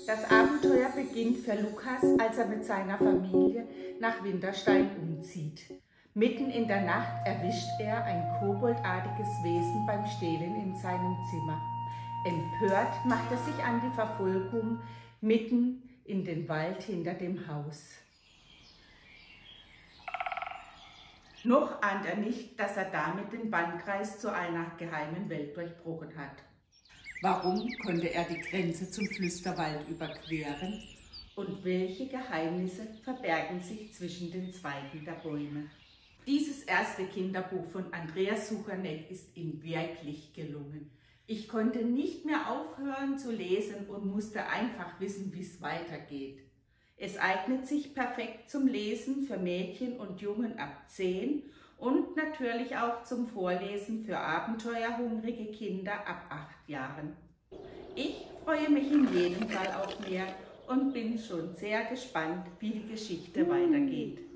Das Abenteuer beginnt für Lukas, als er mit seiner Familie nach Winterstein umzieht. Mitten in der Nacht erwischt er ein koboldartiges Wesen beim Stehlen in seinem Zimmer. Empört macht er sich an die Verfolgung mitten in den Wald hinter dem Haus. Noch ahnt er nicht, dass er damit den Bannkreis zu einer geheimen Welt durchbrochen hat. Warum konnte er die Grenze zum Flüsterwald überqueren? Und welche Geheimnisse verbergen sich zwischen den Zweigen der Bäume? Dieses erste Kinderbuch von Andreas Suchanek ist ihm wirklich gelungen. Ich konnte nicht mehr aufhören zu lesen und musste einfach wissen, wie es weitergeht. Es eignet sich perfekt zum Lesen für Mädchen und Jungen ab 10 und natürlich auch zum Vorlesen für abenteuerhungrige Kinder ab 8 Jahren. Ich freue mich in jedem Fall auf mehr und bin schon sehr gespannt, wie die Geschichte weitergeht.